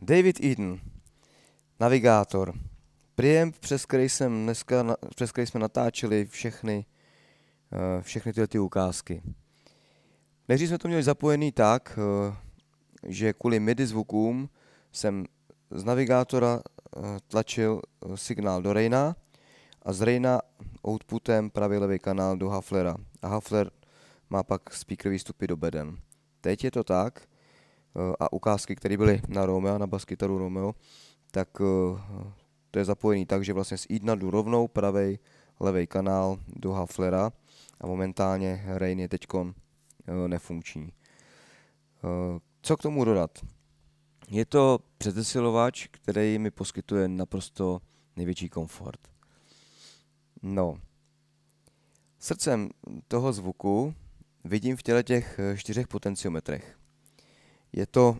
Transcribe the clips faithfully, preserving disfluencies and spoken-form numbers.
David Eden, navigátor, preamp, přes který, jsem dneska, přes který jsme natáčeli všechny, všechny tyhle ty ukázky. Nejdřív jsme to měli zapojený tak, že kvůli MIDI zvukům jsem z navigátora tlačil signál do Reina a z Reina outputem pravý levý kanál do Hufflera. A Huffler má pak speaker výstupy do beden. Teď je to tak, a ukázky, které byly na Romeo, na baskytaru Romeo, tak to je zapojený tak, že vlastně z Edena jdu rovnou pravý levý kanál do Hufflera a momentálně Rein je teďkon nefunkční. Co k tomu dodat? Je to přezesilovač, který mi poskytuje naprosto největší komfort. No, srdcem toho zvuku vidím v těle těch čtyřech potenciometrech. Je to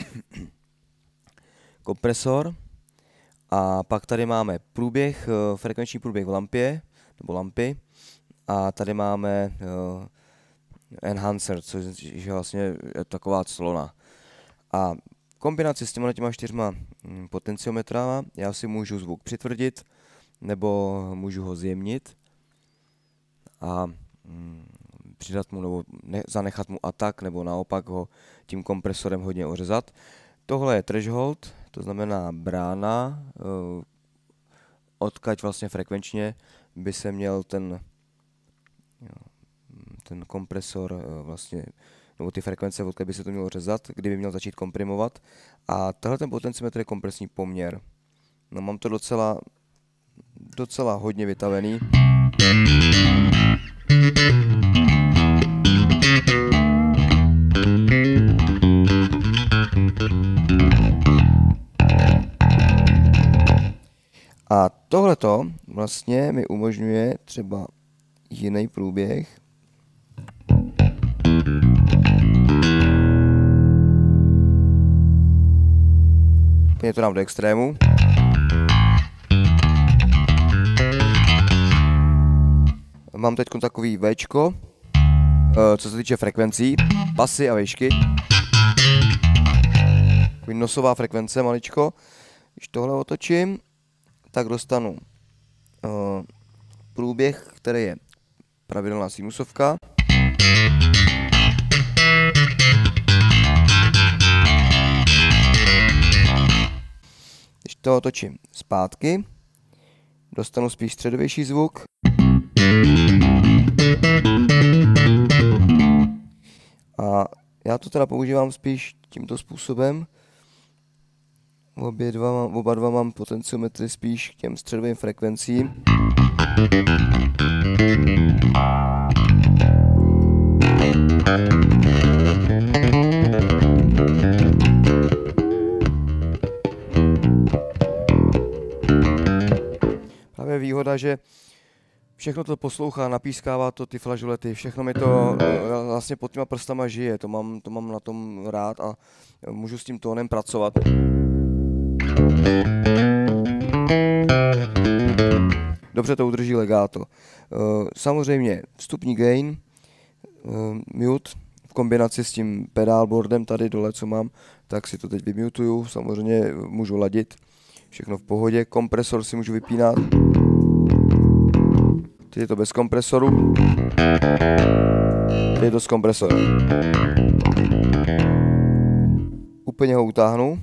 kompresor a pak tady máme průběh, frekvenční průběh v lampě, nebo lampy, a tady máme enhancer, což je vlastně taková clona. A v kombinaci s těma těma čtyřma potenciometrama já si můžu zvuk přitvrdit, nebo můžu ho zjemnit a přidat mu nebo ne, zanechat mu atak, nebo naopak ho tím kompresorem hodně ořezat. Tohle je threshold, to znamená brána, odkud vlastně frekvenčně by se měl ten, ten kompresor vlastně, nebo ty frekvence, odkud by se to mělo řezat, kdyby měl začít komprimovat. A tenhle ten potenciometr je kompresní poměr. No, mám to docela, docela hodně vytavený. A tohleto vlastně mi umožňuje třeba jiný průběh. Je to dám do extrému. Mám teď takový Včko, co se týče frekvencí, basy a výšky. Takový nosová frekvence maličko. Když tohle otočím, tak dostanu uh, průběh, který je pravidelná sinusovka. Když to otočím zpátky, dostanu spíš středovější zvuk. A já to teda používám spíš tímto způsobem. Obě dva, oba dva mám potenciometry spíš k těm středovým frekvencím. Právě výhoda, že všechno to poslouchá, napískává to ty flažolety, všechno mi to vlastně pod těma prstama žije, to mám, to mám na tom rád a můžu s tím tónem pracovat. Dobře to udrží legato. Samozřejmě vstupní gain, mute v kombinaci s tím pedálboardem tady dole, co mám, tak si to teď vymutuju, samozřejmě můžu ladit, všechno v pohodě, kompresor si můžu vypínat. Teď je to bez kompresoru, teď je to s kompresorem. Úplně ho utáhnu.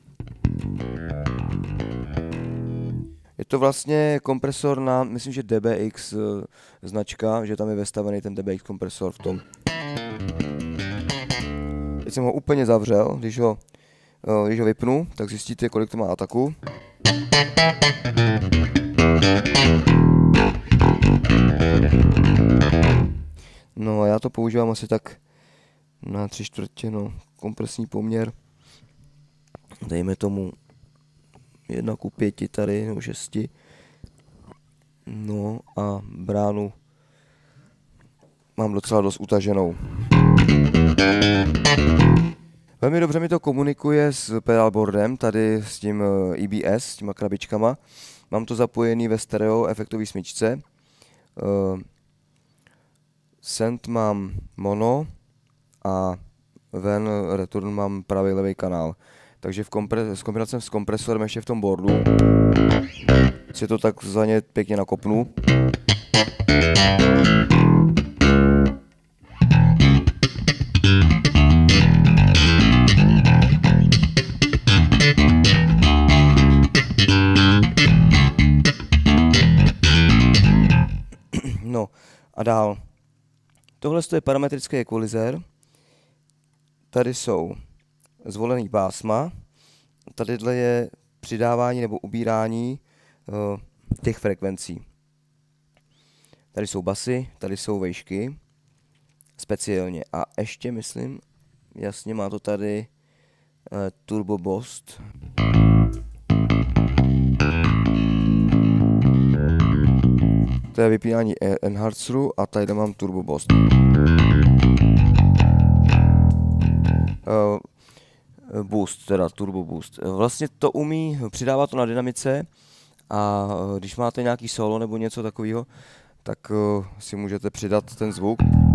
Je to vlastně kompresor na, myslím, že D B X značka, že tam je vestavený ten D B X kompresor v tom. Teď jsem ho úplně zavřel, když ho, když ho vypnu, tak zjistíte, kolik to má ataku. No a já to používám asi tak na tři čtvrtě, no, kompresní poměr. Dejme tomu jedna ku pěti tady, nebo šesti. No a bránu mám docela dost utaženou. Velmi dobře mi to komunikuje s pedalboardem, tady s tím E B S, s těma krabičkama. Mám to zapojený ve stereo efektový smyčce. Uh, Send mám mono a ven return mám pravý levý kanál. takže v kompre, s kombinací s kompresorem ještě v tom boardu si to tak za ně pěkně nakopnu. No a dál. Tohle je parametrický ekvalizér. Tady jsou zvolený pásma. Tadyhle je přidávání nebo ubírání uh, těch frekvencí. Tady jsou basy, tady jsou vejšky. Speciálně. A ještě myslím, jasně má to tady uh, Turbo Boost. To je vypínání enhanceru a tady mám Turbo Boost. Uh, boost, teda Turbo Boost. Vlastně to umí, přidává to na dynamice a když máte nějaký solo nebo něco takového, tak uh, si můžete přidat ten zvuk.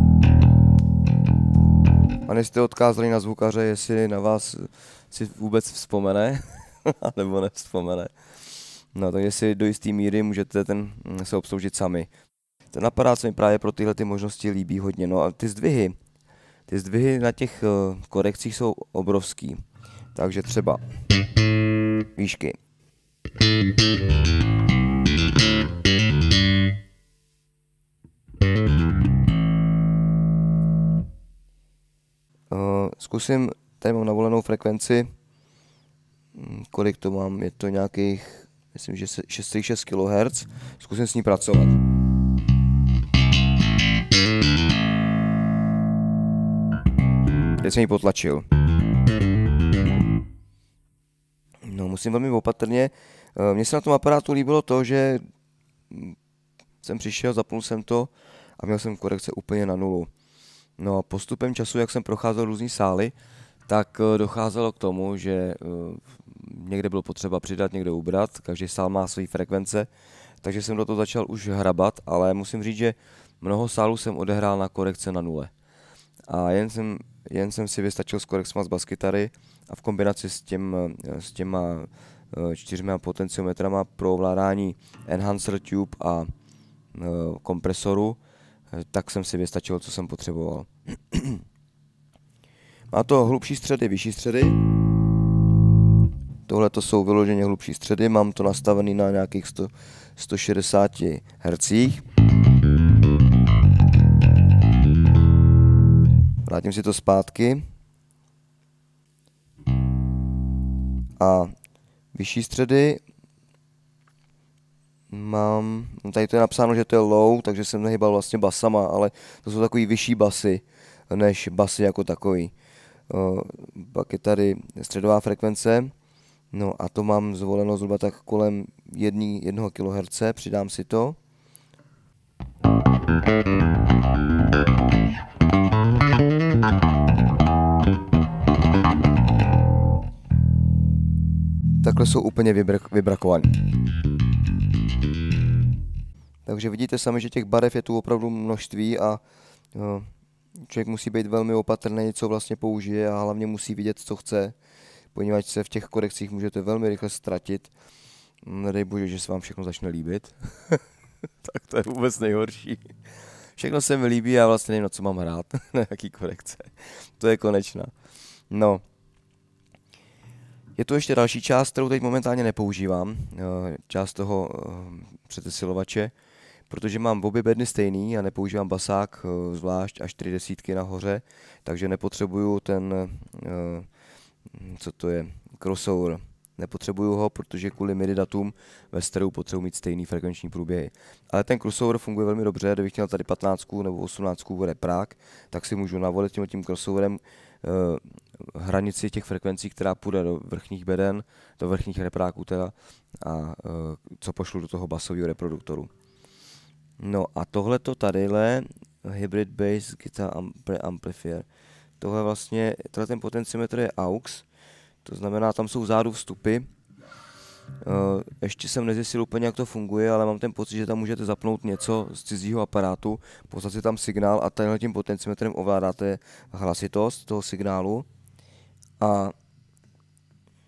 A nejste odkázali na zvukaře, jestli na vás si vůbec vzpomene, nebo nevzpomene. No, takže si do jisté míry můžete ten se obsloužit sami. Ten aparát se mi právě pro tyhle ty možnosti líbí hodně. No a ty zdvihy, ty zdvihy na těch uh, korekcích jsou obrovský. Takže třeba výšky. Uh, zkusím, tady mám navolenou frekvenci. Kolik to mám? Je to nějakých, myslím, že šest celá šest kilohertz. Zkusím s ní pracovat. Teď jsem ji potlačil. No, musím velmi opatrně. Mně se na tom aparátu líbilo to, že jsem přišel, zapnul jsem to a měl jsem korekce úplně na nulu. No a postupem času, jak jsem procházel různý sály, tak docházelo k tomu, že někde bylo potřeba přidat, někde ubrat, každý sál má své frekvence, takže jsem do toho začal už hrabat, ale musím říct, že mnoho sálů jsem odehrál na korekce na nule. A jen jsem, jen jsem si vystačil s korekcema z baskytary a v kombinaci s, těm, s těma čtyřma potenciometrama pro ovládání enhancer tube a kompresoru, tak jsem si vystačil, co jsem potřeboval. Má to hlubší středy, vyšší středy. Tohle to jsou vyloženě hlubší středy, mám to nastavený na nějakých sto, sto šedesát hertzích. Vrátím si to zpátky. A vyšší středy mám, tady to je napsáno, že to je low, takže jsem nehybal vlastně basama, ale to jsou takový vyšší basy, než basy jako takový. Uh, pak je tady středová frekvence, no a to mám zvoleno zhruba tak kolem jednoho kilohertzu, přidám si to. Takhle jsou úplně vybrak, vybrakovaný. Takže vidíte sami, že těch barev je tu opravdu množství a uh, člověk musí být velmi opatrný, co vlastně použije a hlavně musí vidět, co chce, poněvadž se v těch korekcích můžete velmi rychle ztratit. Nedej bože, že se vám všechno začne líbit. Tak to je vůbec nejhorší. Všechno se mi líbí a vlastně nevím, na co mám hrát, na jaký korekce. To je konečná. No. Je tu ještě další část, kterou teď momentálně nepoužívám. Část toho přetesilovače. Protože mám obě bedny stejný a nepoužívám basák zvlášť až čtyři desítky nahoře, takže nepotřebuju ten, co to je, crossover. Nepotřebuju ho, protože kvůli MIDI datům ve stereu potřebuji mít stejný frekvenční průběhy. Ale ten crossover funguje velmi dobře, kdybych měl tady patnáct nebo osmnáct reprák, tak si můžu navolit tím, tím crossoverem hranici těch frekvencí, která půjde do vrchních beden, do vrchních repráků teda, a co pošlu do toho basového reproduktoru. No a tohleto tadyhle, Hybrid Bass Guitar Amplifier, tohle vlastně, tenhle ten potenciometr je A U X, to znamená, tam jsou vzadu vstupy. Ještě jsem nezjistil úplně, jak to funguje, ale mám ten pocit, že tam můžete zapnout něco z cizího aparátu, poslat si tam signál a tenhle tím potenciometrem ovládáte hlasitost toho signálu. A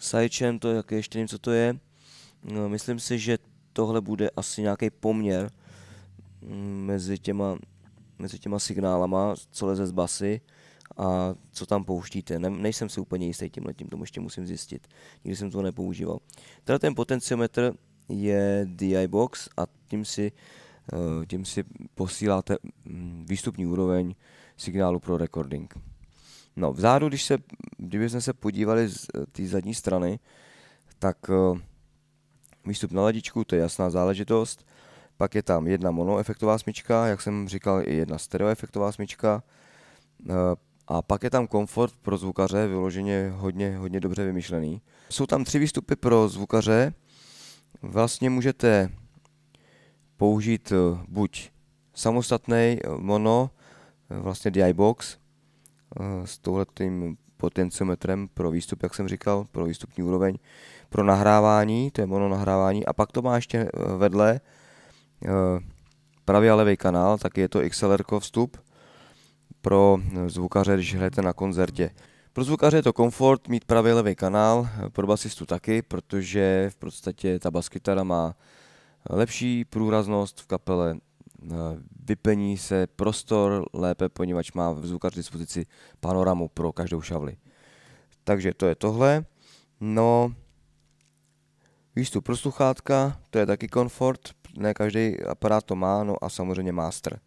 Sidechain, to jak ještě nevím, co to je. No, myslím si, že tohle bude asi nějaký poměr mezi těma, mezi těma signálama, co leze z basy a co tam pouštíte. Ne, nejsem si úplně jistý tímhletím, tomu ještě musím zjistit. Nikdy jsem to nepoužíval. Teda ten potenciometr je D I box a tím si, tím si posíláte výstupní úroveň signálu pro recording. No, vzadu, když se, kdybychom se podívali z té zadní strany, tak výstup na ladičku, to je jasná záležitost. Pak je tam jedna monoefektová smyčka, jak jsem říkal, i jedna stereoefektová smyčka. A pak je tam komfort pro zvukaře, vyloženě hodně, hodně dobře vymyšlený. Jsou tam tři výstupy pro zvukaře. Vlastně můžete použít buď samostatný mono, vlastně D I box, s touhletým potenciometrem pro výstup, jak jsem říkal, pro výstupní úroveň, pro nahrávání, to je mono nahrávání, a pak to má ještě vedle pravý a levý kanál, taky je to X L R vstup pro zvukaře, když hrajete na koncertě. Pro zvukaře je to komfort mít pravý a levý kanál, pro basistu taky, protože v podstatě ta baskytara má lepší průraznost v kapele, vyplní se prostor lépe, poněvadž má v zvukař dispozici panoramu pro každou šavli. Takže to je tohle. No, výstup pro sluchátka, to je taky komfort, ne každý aparát to má, no a samozřejmě master.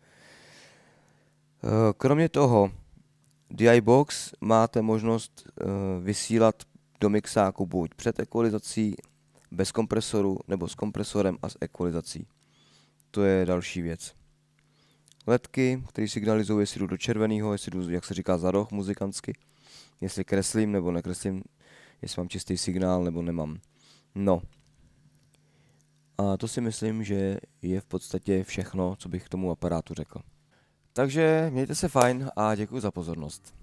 Kromě toho, D I box máte možnost vysílat do mixáku buď před ekvalizací, bez kompresoru, nebo s kompresorem a s ekvalizací. To je další věc. Ledky, které signalizují, jestli jdu do červeného, jestli jdu, jak se říká, za roh muzikantsky, jestli kreslím nebo nekreslím, jestli mám čistý signál nebo nemám. No. A to si myslím, že je v podstatě všechno, co bych k tomu aparátu řekl. Takže mějte se fajn a děkuji za pozornost.